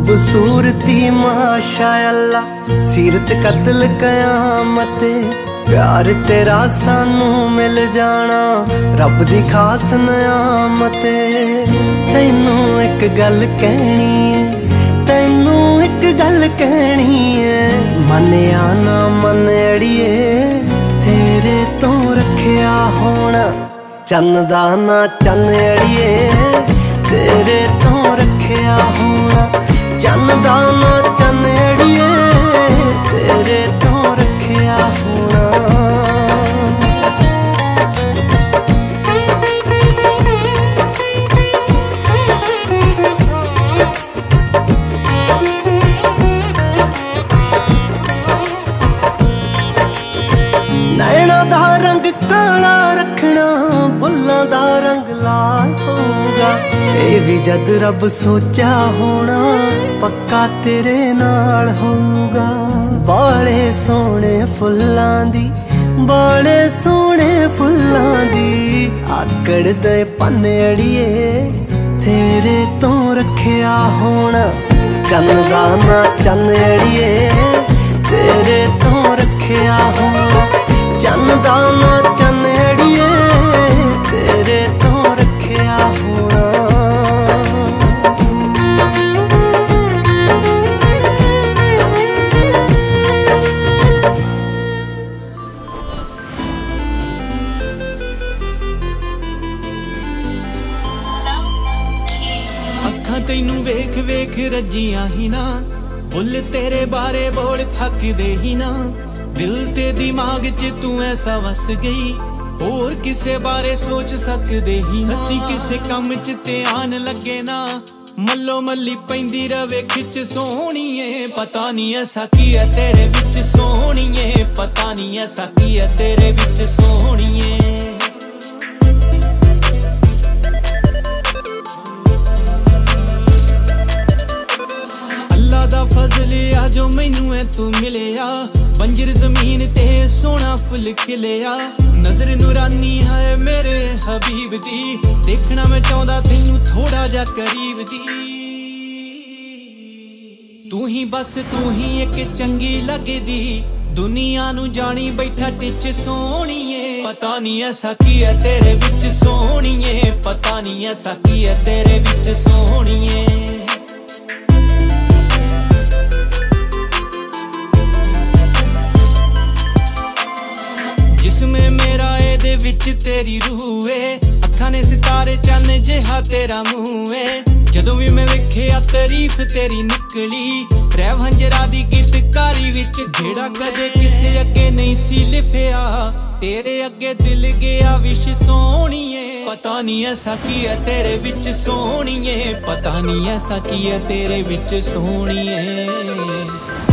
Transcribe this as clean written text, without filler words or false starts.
खूबसूरती माशाअल्लाह सीरत कत्ल कयामत प्यार तेरा सानू मिल जाना रब दी खास नियामत। तैनू एक गल कहनी है, तैनू एक गल कहनी है, मनिया ना मन अड़िए तेरे तो रखिया होना चन्दा ना चन अड़िए तेरे तो रखिया होना चन्दा ना चन अड़िए तेरे तो रखिया होना। नैना दा रंग काला रखना फुल्लां दा रंग लाल होगा ये भी जद रब सोचा होना पक्का तेरे नाल होगा। बड़े सोहने फुल्लां दी बड़े सोहने फुल्लां दी आकड़ दे पन्ने अड़िए तेरे तो रखिया होना चन्दा ना चन अड़िए तेरे तो रखिया होना चन्दा ना चन अड़िए तेरे तो रखिया होना। अखां तैनू वेख वेख रजियां ही ना बुल तेरे बारे बोल थकदे ही ना दिल ते दिमाग च तू ऐसा वस गई और किसे बारे सोच सकदे ही ना। सच्ची किसे कम च ध्यान लगे ना मल्लो मल्ली पैंदी रवे खिच सोहणीए पता नहीं ऐसा की है तेरे विच सोहणीए पता नहीं ऐसा की है तेरे विच सोहणीए। अल्लाह दा फजल आ जो मैनू है तू मिलिया बंजर जमीन ते सोना फुल खिलिया नजर नूरानी है मेरे हबीब दी देखना मैं चाहता तैनू थोड़ा जा करीब दी। तू ही बस तू ही एक चंगी लगदी दुनिया नू जानी बैठा टिच सोहणीए पता नहीं ऐसा की है तेरे विच सोहणीए पता नहीं ऐसा की है तेरे विच सोहणीए। जिसमें मेरा एदे विच तेरी रूह है अखां ने सितारे चन्न जिहा तेरा मुंह है जदों भी मैं वेखिया तारीफ तेरी निकली रैव हंजरा दी गीतकारी विच जेड़ा कदे किसे अगे नहीं सी लिखिया तेरे अगे दिल गया विश सोहणीए पता नहीं ऐसा की है तेरे विच सोहणीए पता नहीं ऐसा की है तेरे विच सोहणीए।